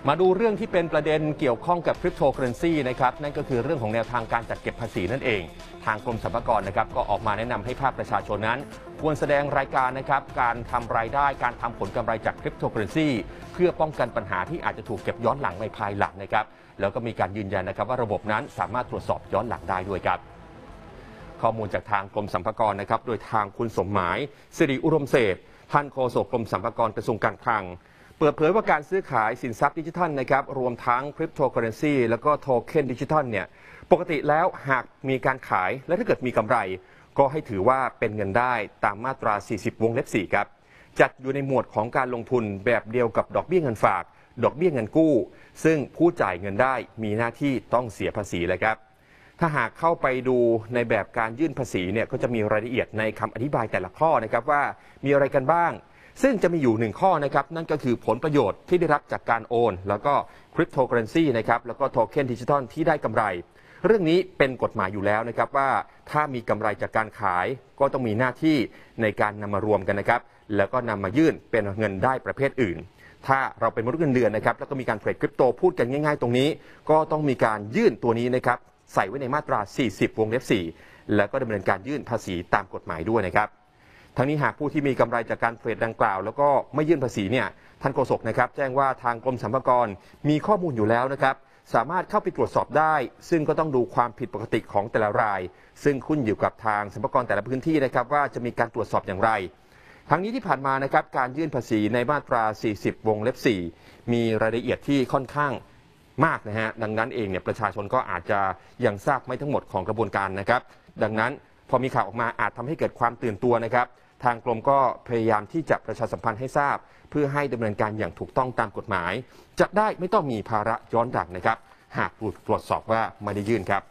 มาดูเรื่องที่เป็นประเด็นเกี่ยวข้องกับคริปโตเคอเรนซีนะครับนั่นก็คือเรื่องของแนวทางการจัดเก็บภาษีนั่นเองทางกรมสรรพากรนะครับก็ออกมาแนะนำให้ภาคประชาชนนั้นควรแสดงรายการนะครับการทำรายได้การทำผลกำไรจากคริปโตเคอเรนซีเพื่อป้องกันปัญหาที่อาจจะถูกเก็บย้อนหลังในภายหลังนะครับแล้วก็มีการยืนยันนะครับว่าระบบนั้นสามารถตรวจสอบย้อนหลังได้ด้วยครับข้อมูลจากทางกรมสรรพากรนะครับโดยทางคุณสมหมายสิริอุดมเศรษฐ์ท่านโฆษกกรมสรรพากรกระทรวงการคลังเปิดเผยว่าการซื้อขายสินทรัพย์ดิจิทัลนะครับรวมทั้งคริปโตเคอเรนซีแล้วก็โทเค็นดิจิทัลเนี่ยปกติแล้วหากมีการขายและถ้าเกิดมีกำไรก็ให้ถือว่าเป็นเงินได้ตามมาตรา 40 วงเล็บ 4 ครับจัดอยู่ในหมวดของการลงทุนแบบเดียวกับดอกเบี้ยเงินฝากดอกเบี้ยเงินกู้ซึ่งผู้จ่ายเงินได้มีหน้าที่ต้องเสียภาษีเลยครับถ้าหากเข้าไปดูในแบบการยื่นภาษีเนี่ยก็จะมีรายละเอียดในคำอธิบายแต่ละข้อนะครับว่ามีอะไรกันบ้างซึ่งจะมีอยู่1ข้อนะครับนั่นก็คือผลประโยชน์ที่ได้รับจากการโอนแล้วก็คริปโตเคอเรนซีนะครับแล้วก็โทเค็นดิจิทัลที่ได้กำไรเรื่องนี้เป็นกฎหมายอยู่แล้วนะครับว่าถ้ามีกำไรจากการขายก็ต้องมีหน้าที่ในการนำมารวมกันนะครับแล้วก็นำมายื่นเป็นเงินได้ประเภทอื่นถ้าเราเป็นมนุษย์เงินเดือนนะครับแล้วก็มีการเทรดคริปโตพูดกันง่ายๆตรงนี้ก็ต้องมีการยื่นตัวนี้นะครับใส่ไว้ในมาตรา 40 วงเล็บ 4 แล้วก็ดำเนินการยื่นภาษีตามกฎหมายด้วยนะครับทั้งนี้หากผู้ที่มีกำไรจากการเทรดดังกล่าวแล้วก็ไม่ยื่นภาษีเนี่ยท่านโฆษกนะครับแจ้งว่าทางกรมสรรพากรมีข้อมูลอยู่แล้วนะครับสามารถเข้าไปตรวจสอบได้ซึ่งก็ต้องดูความผิดปกติของแต่ละรายซึ่งขึ้นอยู่กับทางสรรพากรแต่ละพื้นที่นะครับว่าจะมีการตรวจสอบอย่างไรทั้งนี้ที่ผ่านมานะครับการยื่นภาษีในมาตรา 40 วงเล็บ 4 มีรายละเอียดที่ค่อนข้างมากนะฮะดังนั้นเองเนี่ยประชาชนก็อาจจะยังทราบไม่ทั้งหมดของกระบวนการนะครับดังนั้นพอมีข่าวออกมาอาจทำให้เกิดความตื่นตัวนะครับทางกรมก็พยายามที่จะประชาสัมพันธ์ให้ทราบเพื่อให้ดำเนินการอย่างถูกต้องตามกฎหมายจะได้ไม่ต้องมีภาระย้อนหลังนะครับหากตรวจสอบว่าไม่ได้ยื่นครับ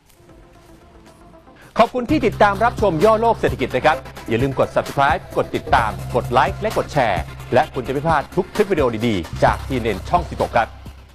ขอบคุณที่ติดตามรับชมย่อโลกเศรษฐกิจนะครับอย่าลืมกด subscribe กดติดตามกดไลค์และกดแชร์และคุณจะไม่พลาดทุกคลิปวิดีโอดีๆจากTNNช่อง 16 ครับ